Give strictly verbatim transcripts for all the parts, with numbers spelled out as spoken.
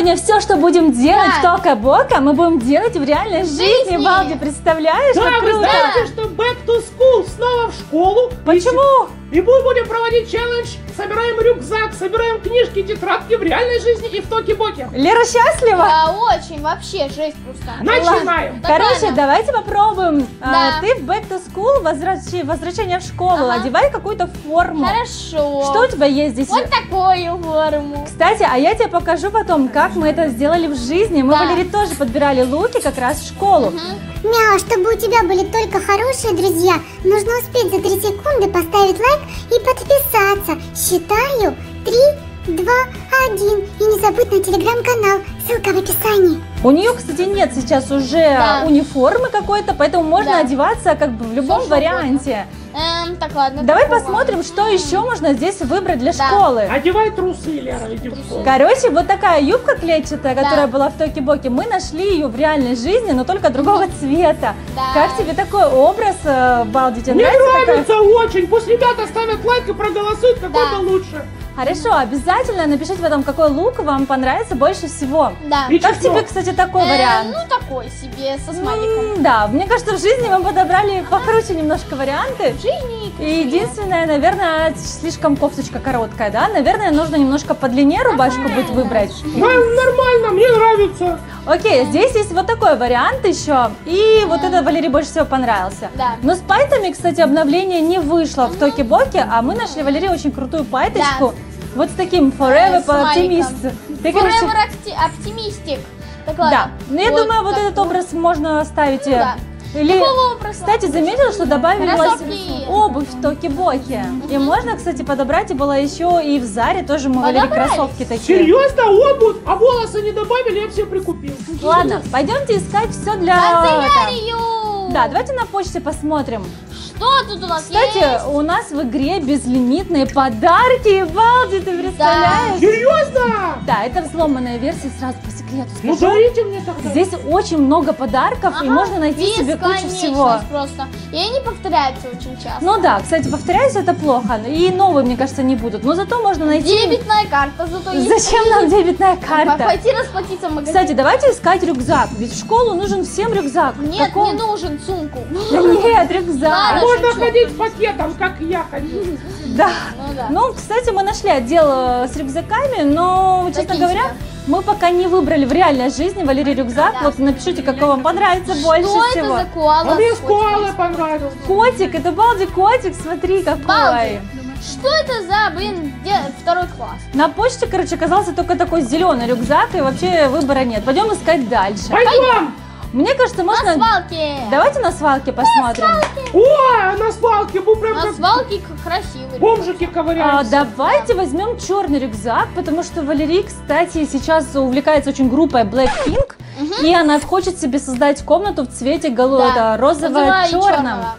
сегодня все, что будем делать Да. в Тока-Бока, мы будем делать в реальной жизни, жизни. Балди, представляешь, Да, как вы круто? знаете, что back to school снова в школу. Почему? И мы будем проводить челлендж. Собираем рюкзак, собираем книжки, тетрадки в реальной жизни и в Токи-Боке. Лера счастлива? Да, очень, вообще, жесть просто. Начинаем. Так, Короче, ладно. давайте попробуем. Да. А, ты в back to school, возвращ- возвращение в школу, Ага. одевай какую-то форму. Хорошо. Что у тебя есть здесь? Вот такую форму. Кстати, а я тебе покажу потом, как мы это сделали в жизни. Мы, Да. Валерий, тоже подбирали луки как раз в школу. Мяу, чтобы у тебя были только хорошие друзья, нужно успеть за три секунды поставить лайк и подписаться. Считаю три, два, один. И не забудь на телеграм-канал. Ссылка в описании. У нее, кстати, нет сейчас уже Да. униформы какой-то, поэтому можно Да. одеваться как бы в любом что варианте. Эм, так, ладно. Давай такого. посмотрим, что еще можно здесь выбрать для Да. школы. Одевай трусы, Лера, иди в школу. Короче, вот такая юбка клетчатая, Да. которая была в Токи-Боке, мы нашли ее в реальной жизни, но только другого цвета. Да. Как тебе такой образ, э, Балди? Тебе Мне нравится такая? нравится очень. Пусть ребята ставят лайк и проголосуют, какой Да. то лучше. Хорошо, обязательно напишите потом, какой лук вам понравится больше всего. Да. И Как чеснок. тебе, кстати, такой Э, вариант? Ну, такой себе, со смайликом. М, Да, мне кажется, в жизни мы подобрали покруче немножко варианты. Жизни. И единственное, наверное, слишком кофточка короткая, да? Наверное, нужно немножко подлиннее рубашку будет выбрать. Да, нормально, мне нравится. Окей, здесь есть вот такой вариант еще. И вот это Валерий больше всего понравился. Да. Но с пайтами, кстати, обновление не вышло в Токи-Боке, а мы нашли, Валерий, очень крутую пайточку. Вот с таким Forever Э, с смайликом. Optimist. Ты, короче, Forever Opti- Оптимистик. Так, да. ладно. Ну, я думаю, вот этот такой. образ можно оставить. Ну, да. Или, Какого образа? кстати, заметила, что добавилась Кроссовки. обувь в Токи-Боке. И можно, кстати, подобрать, и было еще и в Заре тоже мы Валерий Подобрали? кроссовки такие. Серьезно, обувь? А волосы не добавили, я все прикупил. Ладно, пойдемте искать все для... Канцелярию! Да, давайте на почте посмотрим. Что тут у нас Кстати, есть? у нас в игре безлимитные подарки. Балди, ты представляешь? Серьезно? Да, это взломанная версия, сразу по секрету Ну скажу. дарите мне тогда. Здесь очень много подарков, и Ага, можно найти себе кучу бесконечность всего. просто. И они повторяются очень часто. Ну да, кстати, повторяюсь, это плохо. И новые, мне кажется, не будут. Но зато можно найти... Дебетная карта, зато есть. Зачем нам дебетная карта? Пойти расплатиться в магазине. Кстати, давайте искать рюкзак. Ведь в школу нужен всем рюкзак. Нет, Какого? не нужен сумку. Да нет, рюкзак. Ладно. Можно шучу. ходить пакетом, как я ходил. Да. Ну да. Ну, кстати, мы нашли отдел э, с рюкзаками, но, честно Такие говоря, себе. мы пока не выбрали в реальной жизни, Валерий, рюкзак. Да. Вот напишите, какой вам понравится больше Что всего. это за коала? А мне с с котиком? коалой понравился. Котик, это Балди котик, смотри какой. Балди. Что это за, блин, где второй класс? На почте, короче, оказался только такой зеленый рюкзак, и вообще выбора нет. Пойдем искать дальше. Пойдем. Мне кажется, На можно... свалке. Давайте на свалке посмотрим. О, на свалке, мы прям На как свалке к- красивый. бомжики А, ковыряемся. давайте возьмем черный рюкзак, потому что Валерий, кстати, сейчас увлекается очень группой Blackpink, и она хочет себе создать комнату в цвете голо- Да. это, розово-черном. Чёрного.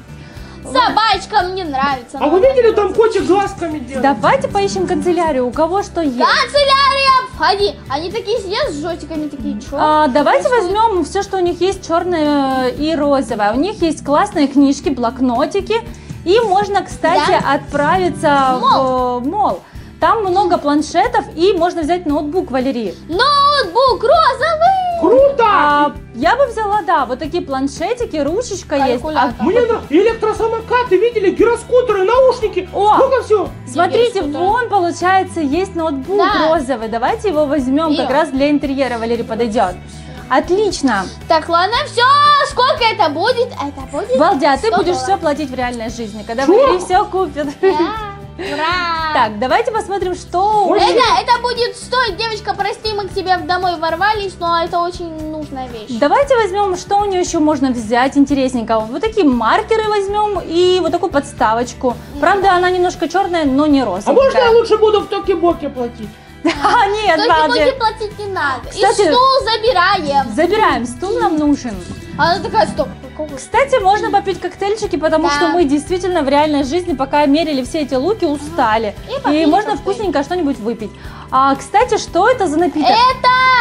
Собачка мне нравится. А вы видели, там котик глазками делает? Давайте поищем канцелярию, у кого что есть. Канцелярия, входи. Они такие сидят с жестиками, такие, чё? А, давайте происходит? возьмем все, что у них есть черное и розовое. У них есть классные книжки, блокнотики, и можно, кстати, Да? отправиться Мол. в мол. Там много планшетов, и можно взять ноутбук, Валерий. Ноутбук розовый. Круто! А, я бы взяла, да, вот такие планшетики, ручечка есть. А, Калькулятор. Мне на электросамокаты, видели, гироскутеры, наушники. О! Сколько всего? смотрите, Интересно, да. вон, получается, есть ноутбук Да. розовый. Давайте его возьмем, как Берем. раз для интерьера, Валерий, подойдет. Отлично. Так, ладно, все. Сколько это будет? Это будет Балди, а ты сто будешь все долларов. платить в реальной жизни, когда Чё? Валерий все купит. Да. Ура! Так, давайте посмотрим, что... у- Ой. Это, это будет стоить, девочка, прости, мы к тебе домой ворвались, но это очень нужная вещь. Давайте возьмем, что у нее еще можно взять интересненького. Вот такие маркеры возьмем и вот такую подставочку. Правда, она немножко черная, но не А розовая. можно я лучше буду в Токи-Боке платить? А, нет, Только Балди. боки платить не надо. Кстати- И стул забираем. Забираем, стул нам нужен. А она такая, стоп, какого? Кстати, можно попить коктейльчики, потому Да. что мы действительно в реальной жизни, пока мерили все эти луки, устали. И И, попили можно коктейль. вкусненько что-нибудь выпить. А, кстати, что это за напиток? Это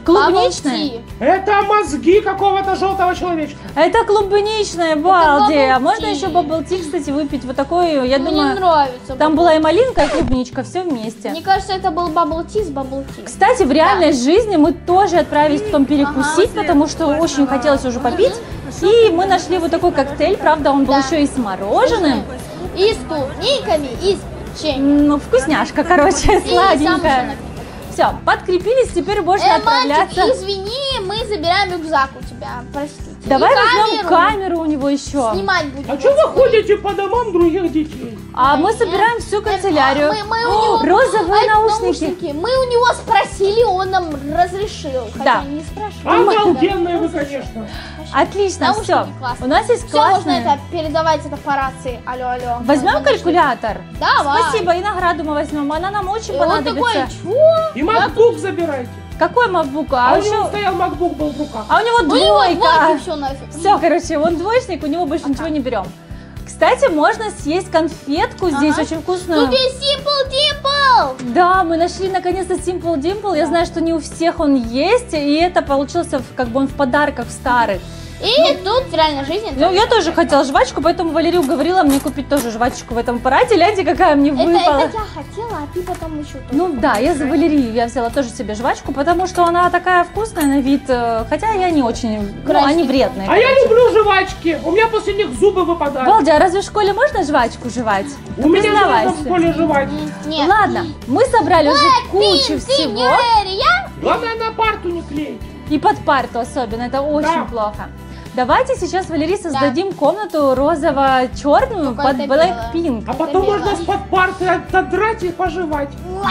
Клубничная? Bubble tea. Это мозги какого-то желтого человечка. Это клубничная, Балди. bubble А можно tea. еще bubble tea, кстати, выпить вот такой, я Мне думаю, нравится. там bubble была и малинка, и клубничка, все вместе. Мне кажется, это был bubble tea с bubble tea. Кстати, в реальной жизни мы тоже отправились потом перекусить, потому что очень хотелось уже попить. И мы нашли вот такой коктейль, правда, он был Да. еще и с мороженым. И с клубниками, и с печеньем. Ну, вкусняшка, короче, И сладенькая. Все, подкрепились, теперь можно Э, мальчик, отправляться. извини, мы забираем рюкзак у тебя, простите. Давай И возьмем камеру. камеру у него еще. Снимать будем. А что вы ходите по домам других детей? А мы собираем всю канцелярию. Мы, мы у О, него... розовые А, наушники. Мы у него спросили, он нам разрешил. Да. Хотя не спрашивали. Обалденные вы, конечно. Отлично, Наушники все. классные. У нас есть Все, можно классные. это передавать это по рации. Алло, алло. Возьмем Мы нашли. калькулятор? Давай. Спасибо, и награду мы возьмем. Она нам очень И он понадобится. такой, чё? И макбук забирайте. Какой MacBook? А, А, у него еще... стоял макбук, был в руках. а у него У него двойка. двойки, все нафиг. Все, короче, он двоечник, у него больше ничего не берем. Кстати, можно съесть конфетку здесь, Ага. очень вкусную. Тут есть Simple Dimple. Да, мы нашли наконец-то Simple Dimple. Я знаю, что не у всех он есть, и это получился в- как бы он в подарках в старых. И тут в реальной жизни... Ну, я тоже хотела жвачку, поэтому Валерия уговорила мне купить тоже жвачку в этом аппарате. Гляньте, какая мне Это, выпала. это я хотела, а ты потом еще тут. Ну да, я за Валерию я взяла тоже себе жвачку, потому что она такая вкусная на вид, э, хотя я не очень, ну, они Красненькая. вредные. А я короче. люблю жвачки. У меня после них зубы выпадают. Балди, а разве в школе можно жвачку жевать? У меня можно Признавайся. в школе жевать. Нет. Ладно, мы собрали уже кучу Пин, ты не всего. верь, я? Главное на парту не клеить. И под парту особенно, это очень Да. плохо. Давайте сейчас, Валерий, создадим комнату розово-черную Только под это Blackpink. А потом белое. можно с-под парты отодрать и пожевать.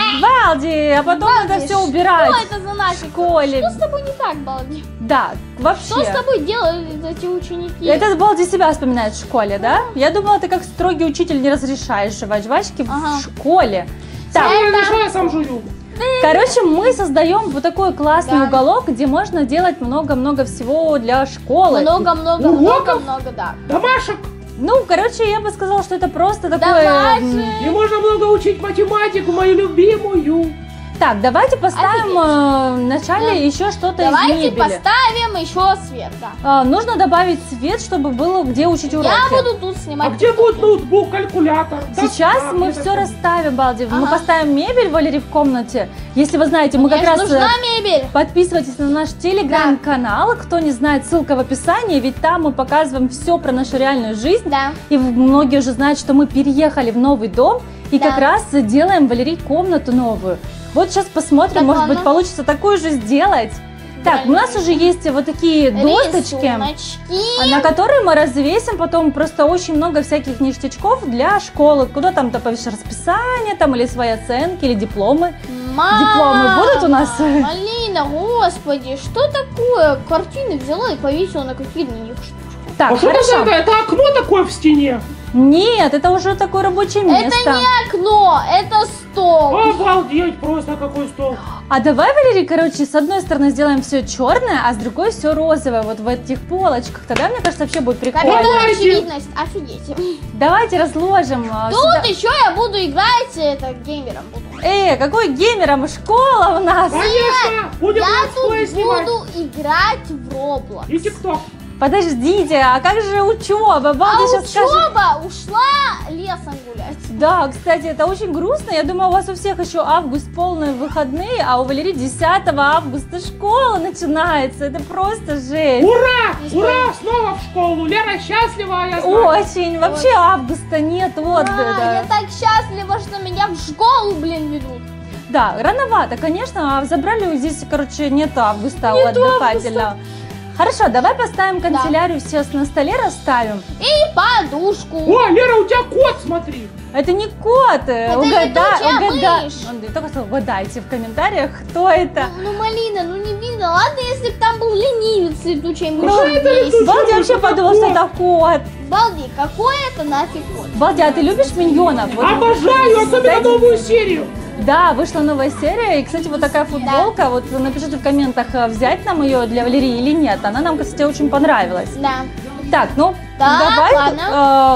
Балди, а потом Балди, это все убирать Что это за нафиг? в школе. Что с тобой не так, Балди? Да, вообще. Что с тобой делают эти ученики? Этот Балди себя вспоминает в школе, да? Я думала, ты как строгий учитель не разрешаешь жевать жвачки Ага. в школе. Так, Сам я решаю, я сам жую. короче, мы создаем вот такой классный Да. уголок, где можно делать много-много всего для школы. Много-много-много-много, да. Домашек. Ну, короче, я бы сказала, что это просто такое... м, Домашек. И можно много учить математику, мою любимую. Так, давайте поставим э, вначале Да. еще что-то из Давайте мебели. поставим еще свет, да. А, нужно добавить свет, чтобы было где учить уроки. Я буду тут снимать. А где будет ноутбук, калькулятор? Сейчас доска, мы где-то все там. расставим, Балди. Мы Ага. поставим мебель, Валерий, в комнате. Если вы знаете, мы как Конечно, раз... нужна э, мебель. Подписывайтесь на наш телеграм-канал. Кто не знает, ссылка в описании. Ведь там мы показываем все про нашу реальную жизнь. Да. И в- многие уже знают, что мы переехали в новый дом. И Да. как раз делаем, Валерий, комнату новую. Вот сейчас посмотрим, Так, может быть, ладно. получится такую же сделать. Так, у нас уже есть вот такие досточки, Рисуночки. на которые мы развесим потом просто очень много всяких ништячков для школы. Куда там-то повесишь расписание, там, или свои оценки, или дипломы. Мама, Дипломы будут у нас? Алина, господи, что такое? Картины взяла и повесила на какие-то них штучки. Так, А что хорошо. это? Это окно такое в стене. Нет, это уже такое рабочее место. Это не окно, это стол. Обалдеть, просто какой стол. А давай, Валерий, короче, с одной стороны сделаем все черное, а с другой все розовое, вот в этих полочках. Тогда, мне кажется, вообще будет прикольно. Капитан Давайте. очевидность, офигеть. Давайте разложим. а, Тут сюда. еще я буду играть, это, геймером буду. Э, какой геймером? Школа у нас. Конечно, будем Я летсплей тут снимать. буду играть в Roblox. И тикток. Подождите, а как же учеба? Балди А сейчас скажет. учеба ушла лесом гулять. Да, кстати, это очень грустно. Я думаю, у вас у всех еще август полные выходные, а у Валерии десятого августа школа начинается. Это просто жесть. Ура! Не Ура! Снова в школу. Лера счастлива, я знаю. Очень. Вообще августа нет. Вот. А, это. я так счастлива, что меня в школу, блин, ведут. Да, рановато, конечно. А забрали здесь, короче, нет августа у отдыхателя. Хорошо, давай поставим канцелярию, сейчас на столе расставим. И подушку. О, Лера, у тебя кот, смотри. Это не кот. Это угада, летучая угада- мышь. Он только что угадайте в комментариях, кто это. Ну, Малина, ну не видно. Ладно, если бы там был ленивец с летучей Ну, мышью. это есть. летучая Балди вообще это подумал, что кот. это кот. Балди, какой это нафиг кот? Балди, а ты любишь миньонов? Вот, Обожаю, особенно кстати, новую серию. Да, вышла новая серия. И, кстати, вот такая футболка. Вот напишите в комментах, э, взять нам ее для Валерии или нет. Она нам, кстати, очень понравилась. Да. Так, ну, Так, давай. ладно. э,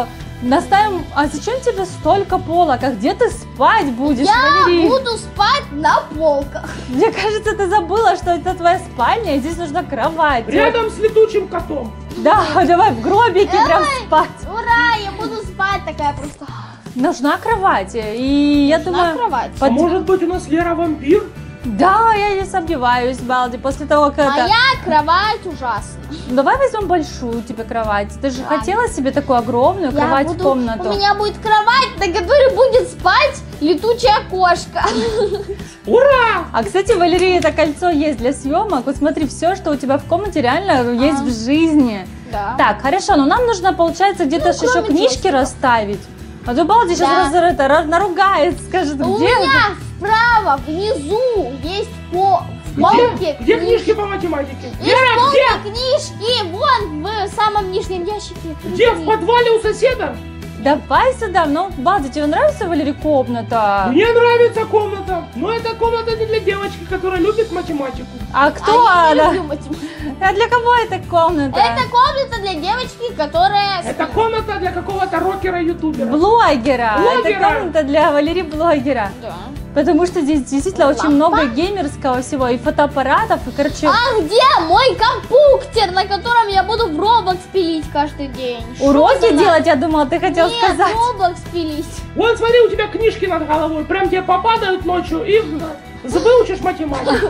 Наставим, а зачем тебе столько полок? А где ты спать будешь, Я Валерий? буду спать на полках. Мне кажется, ты забыла, что это твоя спальня, и здесь нужна кровать. Рядом с летучим котом. Да, давай в гробике прям спать. Ура, я буду спать такая просто. Нужна кровать, и я Нужна думаю... кровать. А может быть у нас Лера вампир? Да, я не сомневаюсь, Балди, после того, как это... Моя кровать ужасна. Давай возьмем большую тебе кровать. Ты же Ладно. хотела себе такую огромную Я кровать буду- в комнату. У меня будет кровать, на которой будет спать летучая кошка. Ура! А, кстати, Валерия, это кольцо есть для съемок. Вот смотри, все, что у тебя в комнате, реально есть А. в жизни. Да. Так, хорошо, но нам нужно, получается, где-то Ну, ж еще кроме книжки джойстика. расставить. А то Балди сейчас Да. раз, это, раз- наругает, скажет, У где меня это? справа, внизу есть по в полке Где, где книжки по математике? Есть Лера, полка где? книжки, вон в самом нижнем ящике. Где? В подвале у соседа? Давай сюда. Ну, Балди, тебе нравится, Валерий, комната? Мне нравится комната. Но эта комната не для девочки, которая любит математику. А кто А я не она? люблю математику. А для кого эта комната? Это комната для девочки, которая... Это комната для какого-то рокера-ютубера. Блогера. Блогера. Это комната для Валерии блогера. Да. Потому что здесь действительно очень Лампа. много геймерского всего, и фотоаппаратов, и, короче, А где мой компьютер, на котором я буду в Roblox пилить каждый день? Что уроки за на- делать, я думала, ты хотел Нет, сказать. Roblox пилить. Вон, смотри, у тебя книжки над головой. Прям тебе попадают ночью и выучишь математику.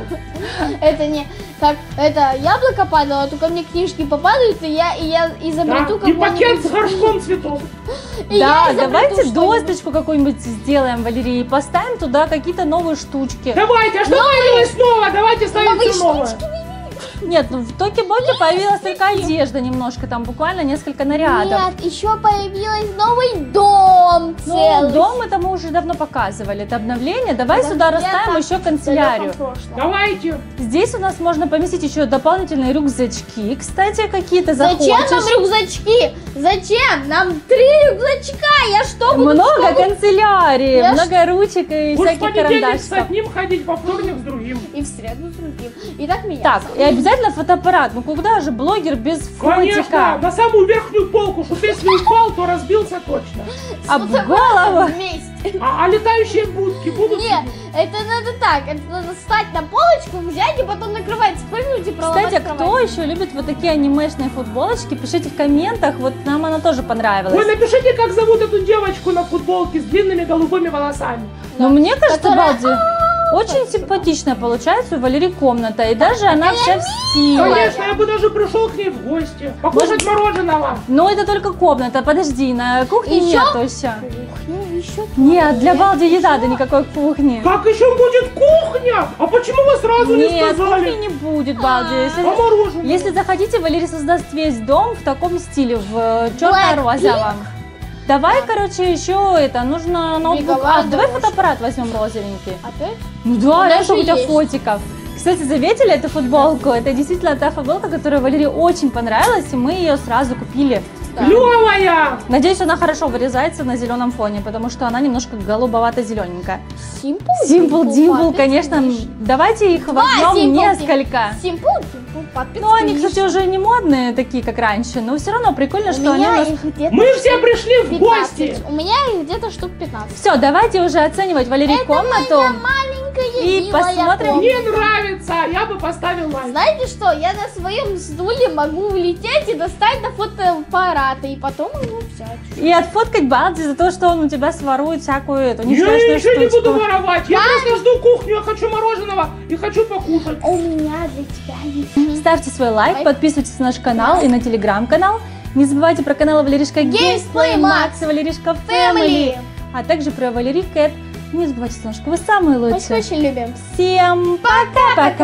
Это не как это яблоко падало, только мне книжки попадают, и я и я Да? изобрету И пакет какой-нибудь. с горшком цветов. и Да, я изобрету давайте что-нибудь. досточку какую-нибудь сделаем, Валерий, и поставим туда какие-то новые штучки. Давайте, а что появилось снова? Давайте ставим Новые все новое. штучки. Нет, ну в Токи-Боке появилась только одежда немножко, там буквально несколько нарядов. Нет, еще появился новый дом Ну, целый. дом это мы уже давно показывали, это обновление. Давай Да, сюда я расставим так еще в канцелярию. далеком прошлом. Давайте. Здесь у нас можно поместить еще дополнительные рюкзачки. Кстати, какие-то Зачем захочешь. нам рюкзачки? Зачем? Нам три рюкзачка. Я что буду в Много школу? канцелярии, Я много ручек и Будешь в всяких понедельник с карандашиков. одним ходить, во вторник с другим. И в среду с другим. И так меня. Так, и обязательно фотоаппарат. Ну куда же блогер без Конечно, фотика? на самую верхнюю полку, чтобы если упал, то разбился точно. Об голову. Вместе. А, а летающие будки будут? Нет, это надо так, это надо встать на полочку, взять и потом накрывать, спрыгнуть и проломать Кстати, кровать. кто еще любит вот такие анимешные футболочки? Пишите в комментах, вот нам она тоже понравилась. Ой, напишите, как зовут эту девочку на футболке с длинными голубыми волосами. Но мне кажется, Которая- Балди, очень симпатичная получается у Валерии комната. И даже она вся в стиле. Конечно, я бы даже пришел к ней в гости. Покушать мороженого. Но это только комната, подожди, на кухне Еще? нету еще. Кухня, еще Нет, для туалет, Балди еда, да еще- никакой кухни. Как еще будет кухня? А почему вы сразу не Нет, сказали? кухни не будет, Балди. Если, А мороженое? если захотите, Валерий создаст весь дом в таком стиле, в черно-розовом. Давай, короче, еще это, нужно ноутбук. Беговая А, давай дорожка. фотоаппарат возьмем розовенький. Опять? Ну да, У реально, нас чтобы у же тебя есть. фотиков. Кстати, заметили эту футболку? Это действительно та футболка, которая Валерии очень понравилась, и мы ее сразу купили. Клевая! Надеюсь, она хорошо вырезается на зеленом фоне, потому что она немножко голубовато-зелененькая. Симпл? Симпл, Димпл, подписка, конечно, видишь? давайте их Два возьмем Simple, несколько. Симпл, Симпл, подписка. Ну, они, видишь? кстати, уже не модные такие, как раньше, но все равно прикольно, У что они у меня нас... их где-то Мы все пришли в пятнадцать. гости. У меня их где-то штук пятнадцать. Все, давайте уже оценивать Валерии Это комнату. моя маленькая И милая посмотрим. комната. Мне нравится, я бы поставил лайк. Знаете что, я на своем стуле могу улететь и достать до фотоаппарата, и потом его взять. И отфоткать Балди за то, что он у тебя сворует всякую эту Я несчастную ничего не буду штучку. воровать. Я просто жду кухню, я хочу мороженого и хочу покушать. У меня для тебя есть. Ставьте свой лайк, Лайк. подписывайтесь на наш канал и на телеграм-канал. Не забывайте про канал Валеришка Games Play Max и Валеришка Family, а также про Валерий Кэт. Не забывайте, что вы самые Мы лучшие. очень любим. Всем пока-пока!